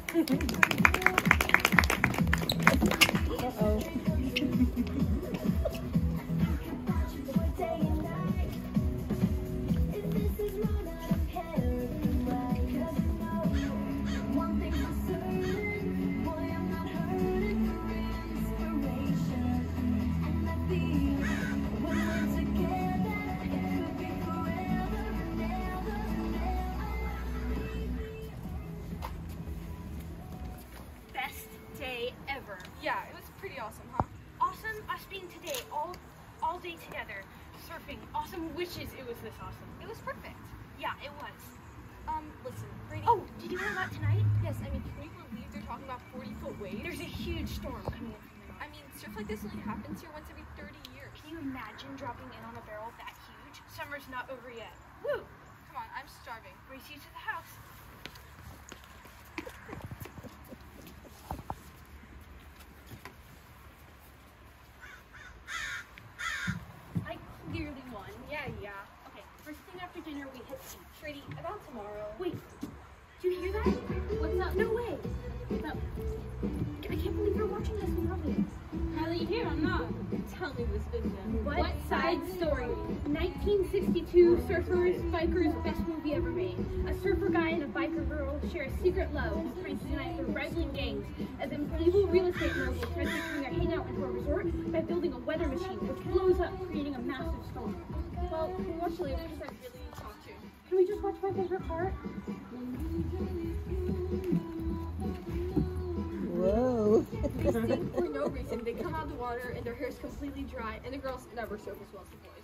Uh-oh. Yeah, it was pretty awesome, huh? Awesome us being today all day together, surfing. Awesome wishes it was this awesome. It was perfect. Yeah, it was. Listen, Brady. Oh, did you hear about tonight? Yes, I mean, can you believe they're talking about 40-foot waves? There's a huge storm coming in from the north. I mean, surf like this only happens here once every 30 years. Can you imagine dropping in on a barrel that huge? Summer's not over yet. Woo! Come on, I'm starving. Race you to the house. I clearly won. Yeah. Okay, first thing after dinner we hit the beach. Brady, about tomorrow. Wait, do you hear that? What's up? No way. No. I can't believe you're watching this in Harley. Harley, here, I'm not. Tell me this vision. What Side Story? 1962 surfers, bikers, best movie ever made. A surfer guy and a biker girl share a secret love and trying to unite their rivaling gangs as an evil real estate mogul tries to turn their hangout into a resort by building a weather machine which blows up, creating a massive storm. Well, can we watch the later because I really need to talk to you. Can we just watch my favorite part? Whoa. They sing for no reason. They come out of the water and their hair is completely dry, and the girls never surf as well as the boys.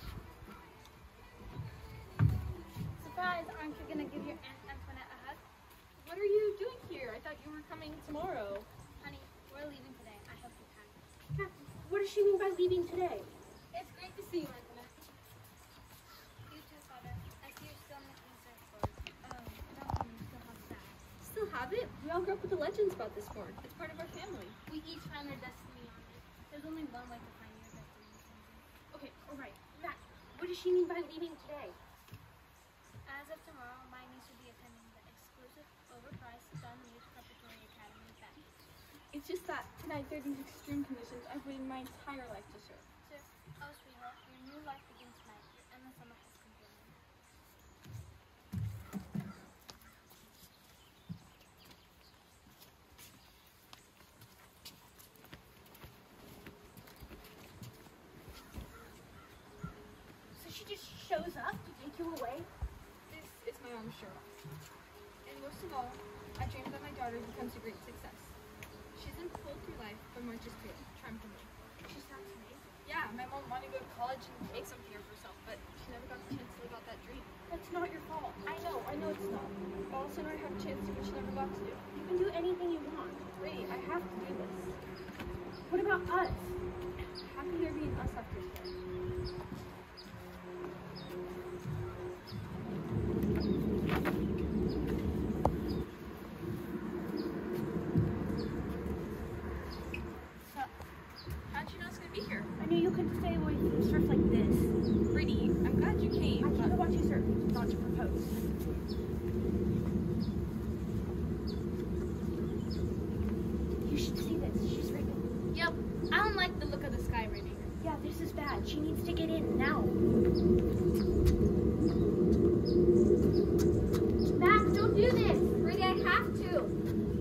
Surprise, aren't you gonna give your Aunt Antoinette a hug? What are you doing here? I thought you were coming tomorrow. Honey, we're leaving today. I hope you can. What does she mean by leaving today? It's great to see you, Antoinette. You too, Father. I see you're still making surfboards. Don't tell me you still have that. Still have it? We all grew up with the legends about this sport. It's part of our family. We each find our destiny on it. There's only one way to find your destiny. Okay, alright. Matt, what does she mean by leaving today? As of tomorrow, my niece will be attending the exclusive, overpriced Sun Youth Preparatory Academy event. It's just that tonight there are these extreme conditions I've waited my entire life to surf. Sir, oh sweetheart, your new life begins tonight. Your endless summer has come to an end. So she just shows up to take you away? This is my mom's show. And most of all, I dream that my daughter becomes a great success. She's in full through life, but marches to it, triumphantly. She's not today. Yeah, my mom wanted to go to college and make something of herself, but she never got the chance to live out that dream. That's not your fault. I know it's not. But also I have a chance to do what she never got to do. You can do anything you want. Wait, I have to do this. What about us? Happy there being us after today. How'd you know it's gonna be here? I knew you couldn't stay away from surf like this. Brady, I'm glad you came. I came to watch you surf, not to propose. You should see this. She's rigging. Yep, I don't like the look of the sky right here. Yeah, this is bad. She needs to get in now. Max, don't do this! Brady, I have to!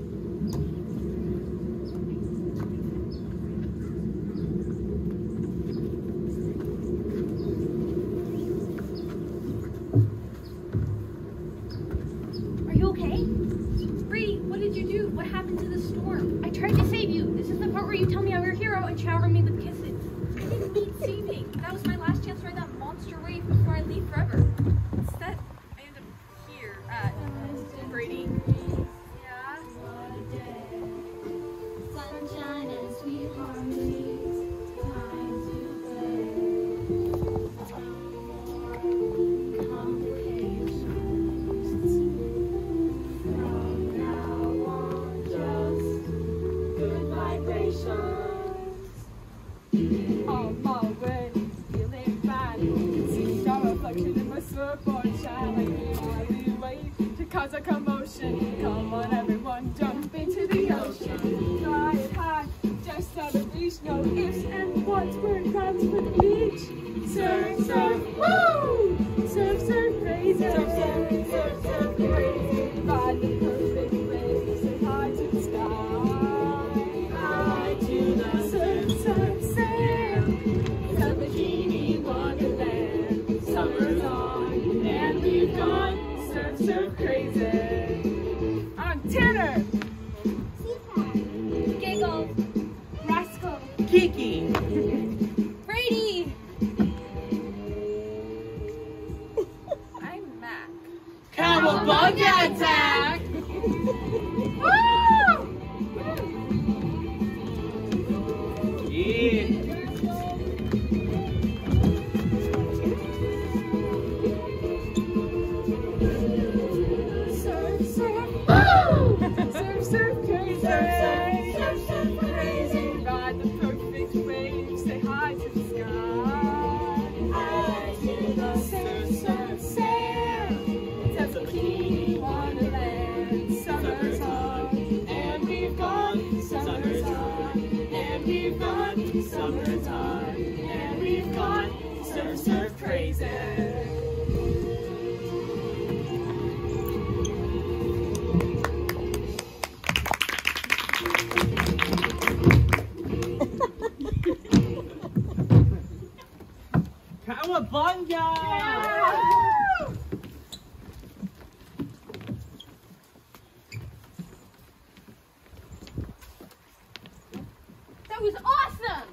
Are you okay? Brady, what did you do? What happened to the storm? I tried to save you. This is the part where you tell me I'm your hero and shower me with kisses. I didn't need saving. That was my last chance to ride that monster wave before I leave forever. Instead, I end up here at Brady. Yeah? Sunshine and sweet harmony, time to play. Complications. From now on, just good vibrations. On my way, feeling fine. See your reflection in my surfboard shine like me while we wait to cause a commotion. Come on, everyone, jump beach, no ifs and buts, we're crowds for the beach. Surf, surf, woo! Surf, surf, crazy. Surf, surf, surf, surf, crazy. Ride the perfect wave, say hi to the sky. Hi to the surf, surf, surf. It's a bikini wonderland. Summer's on, and we've gone surf, surf, crazy. I'm Tanner. Giggles. Rascal. Kiki. Brady! I'm Mac. Cowabunga attack! Yeah. Surf, surf, woo! Surf, surf, crazy. Surf, surf, surf, crazy. Ride the perfect wave, say hi to the sky. Hi to the surf, surf, surf. It's a bikini wonderland. Summer's on, and we've gone. Summer's on, and we've gone. Summer's on, and we've gone. Surf, surf, crazy. Cowabunga! That was awesome!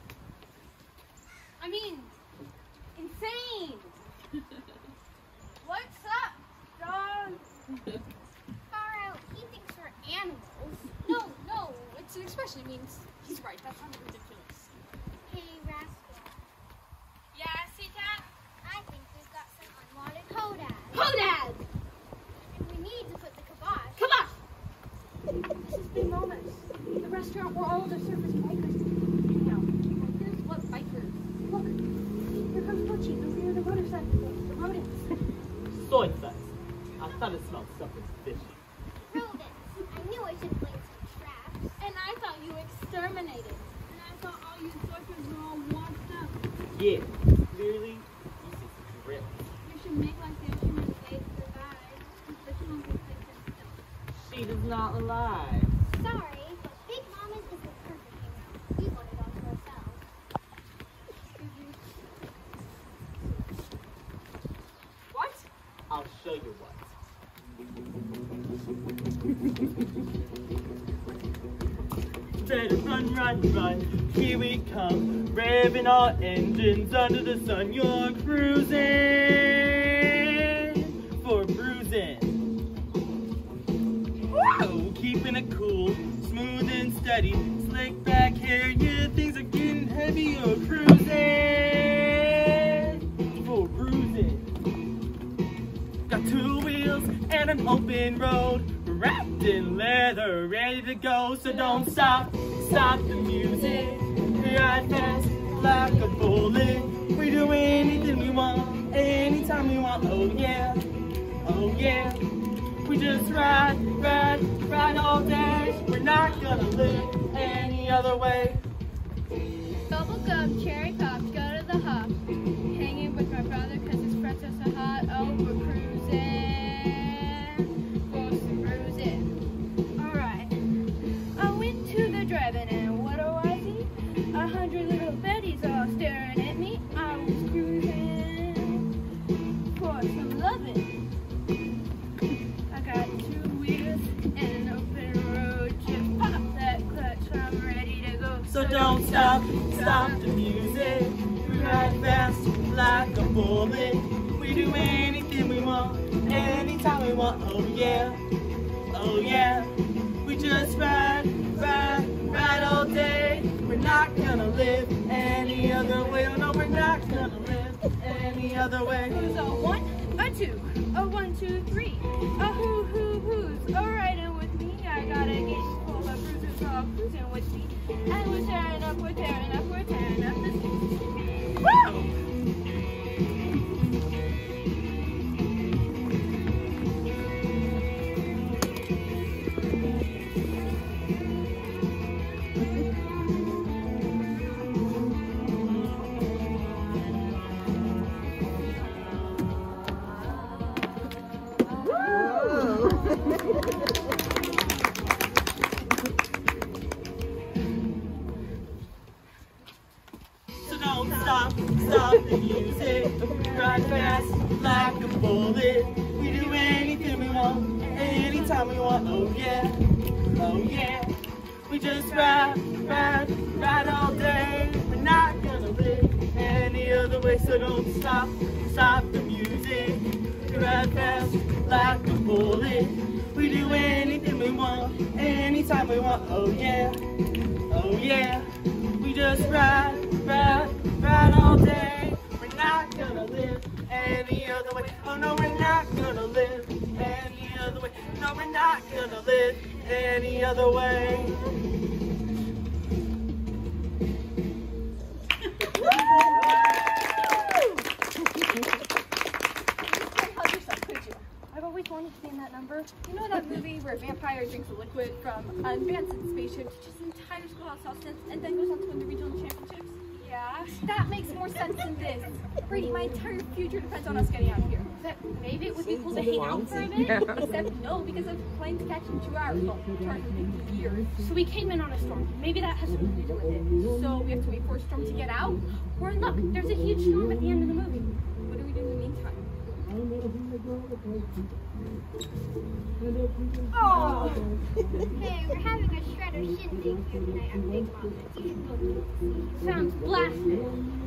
I mean, insane! What's up, dog? Far out. He thinks we're animals. No, it's an expression. It means he's right. That sounded ridiculous. Hey, Rascal. Yeah, Cat? I think we've got some unwanted hodads. Hodad! And we need to put the kibosh. Come on! This is Big Mama's. The restaurant where all of the surfers and bikers hang out. Here's what bikers. Look, here comes Butchie, the rear of the motorcycle, the rodents. Soy sauce. I thought it smelled something fishy. Rodents. I knew I should place some traps. And I thought you exterminated. And I thought all you surfers were all washed up. Yeah, clearly, you see some drip. You should make like the instrument they survive. But you won't get picked in still. She does not lie. Sorry, but Big Mama's is the perfect hangout. We want it all to ourselves. What? I'll show you what. Better run, run, run. Here we come. Revving our engines under the sun. You're cruising for bruising. Whoa, keeping it cool, smooth and steady. Slick back hair, yeah, things are getting heavy. You're cruising for bruising. Got two wheels and an open road, wrapped in leather, ready to go. So don't stop, stop the music. We ride fast like a bullet. We do anything we want, anytime we want. Oh yeah, oh yeah. We just ride, ride, ride all day. We're not gonna live any other way. Bubble gum, cherry pops, go to the hop. Hanging with my brother cause his friends are so hot. Oh, we're cruising for some bruising. Alright. I went to the drive-in and what do I see? 100 little betties all staring at me. I was cruising for some loving. I got two wheels and an open road. Just pop that clutch, I'm ready to go. So don't stop, stop the music. We ride fast like a bullet. We do anything we want, anytime we want. Oh yeah, oh yeah. We just ride, ride, ride all day. We're not gonna live any other way. Oh no, we're not gonna live any other way. Who's a one, a two, a 1, 2, 3, a who's all riding with me. I got a game full of bruisers all cruising with me. And we're tearing up, we're tearing up, we're tearing up the streets. Woo! So don't stop the music. Ride fast like a bullet. We do anything we want, anytime we want. Oh yeah, oh yeah. We just ride all day. We're not gonna live any other way. So don't stop the music. We ride fast like a bullet. We do anything we want, anytime we want. Oh yeah, oh yeah. We just ride all day. We're not gonna live any other way. Oh no, we're not gonna live any other way. No, we're not gonna live any other way. I've always wanted to be in that number. You know that movie where a vampire drinks a liquid from an advanced spaceship, teaches an entire schoolhouse how to and then goes on to win the regional championships? Yeah, that makes more sense than this. Brady, my entire future depends on us getting out of here. But maybe it would be cool to hang out for a bit. Except no, because the plane's catching 2 hours. Well, turning 50 years. So we came in on a storm. Maybe that has something to do with it. So we have to wait for a storm to get out? We're in luck. There's a huge storm at the end of the movie. What do we do in the meantime? Oh! Hey, we're having a shredder shindig here tonight at Big Mama's. You should go to it. Sounds blasted.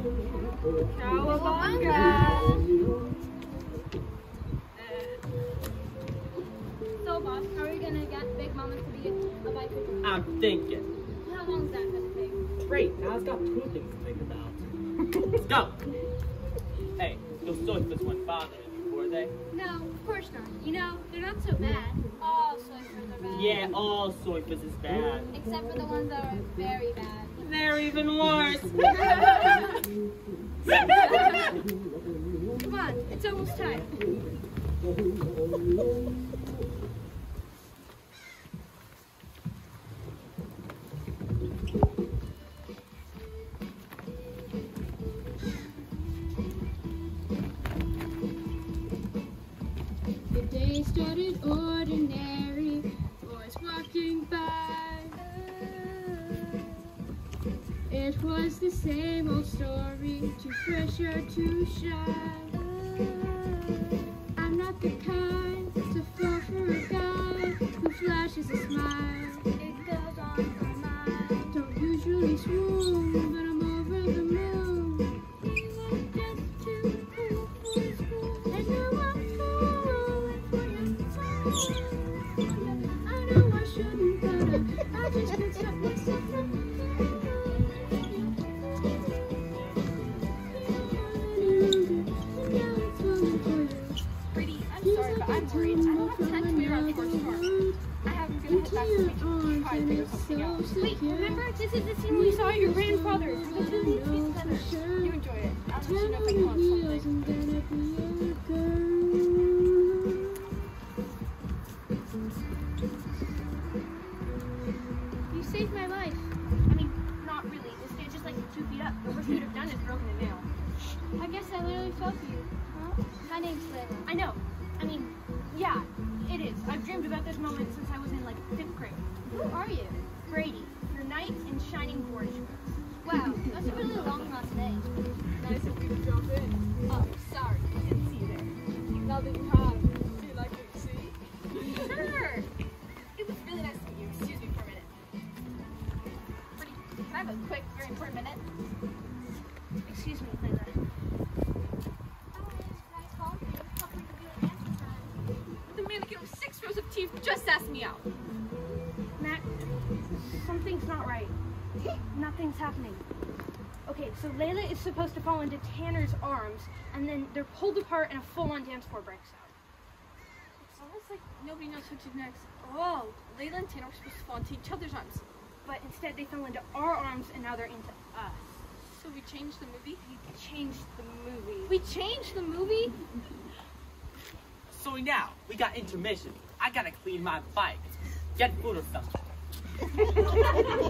Cowabunga! So, boss, how are you gonna get Big Mama to be a biker? I'm thinking. How long's that gonna take? Great, now I've got 2 things to think about. Let's go! Hey, those soifas weren't bothering you, were they? No, of course not. You know, they're not so bad. All soifers are bad. Yeah, all soifas is bad. Except for the ones that are very bad. They're even worse. Come on, it's almost time. The day started ordinary, boys walking by. It was the same old story, too fresh or too shy. I'm not the kind to fall for a guy who flashes a smile. It goes on for miles. Don't usually swoon, but I'm over the moon. He was just too cool for school, and now I'm falling for your soul. I know I shouldn't, but I just can't stop myself from Brady, I'm sorry, but I'm worried. I don't have time to wait around for a storm. I'm gonna head back to the beach. Probably figure something out. Wait, remember? This is the scene we saw at your grandfather's. The two leads be together. You enjoy it. I'll let you know if I can launch something. You saved my life. I mean, not really. This dude just like 2 feet up. The worst you could have done is broken a nail. I guess I literally fell for you. Huh? My name's Layla. I know. I mean, yeah, it is. I've dreamed about this moment since I was in like 5th grade. Who are you? Brady, your knight in shining board shorts. Wow, that's a really long last name. Nice of you to drop in. Oh, sorry. I didn't see you there. Now that you have, do you like what you see? Sure. It was really nice to meet you. Excuse me for a minute. Brady, can I have a quick, very important minute? Excuse me, Layla. Oh, it's nice home for you. Hope we can do it next time. The mannequin with 6 rows of teeth just asked me out. Matt, something's not right. Nothing's happening. Okay, so Layla is supposed to fall into Tanner's arms, and then they're pulled apart and a full-on dance floor breaks out. It's almost like nobody knows what to do next. Oh, Layla and Tanner were supposed to fall into each other's arms. But instead they fell into our arms, and now they're into us. So we changed the movie? We changed the movie. We changed the movie? So now, we got intermission. I gotta clean my bike. Get food or something.